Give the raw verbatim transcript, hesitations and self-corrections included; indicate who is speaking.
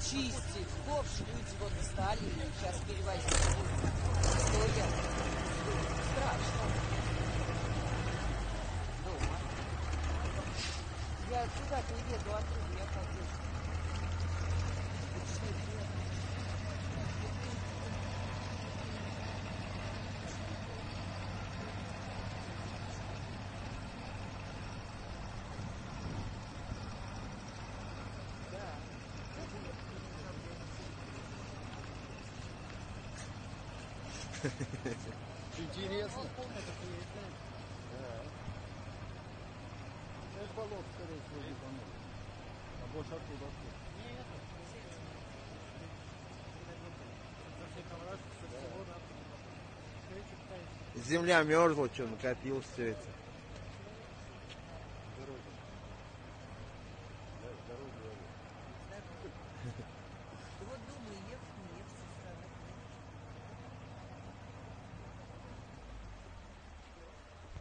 Speaker 1: чистить. Ковш люди вот стали, сейчас перевозить. История. Страшно. Дома. Я туда-то еду, оттуда я хочу.
Speaker 2: Интересно. Да. Это болото, скорее всего, не помню. А больше оттуда.
Speaker 3: Земля мерзла, что накопилось все это.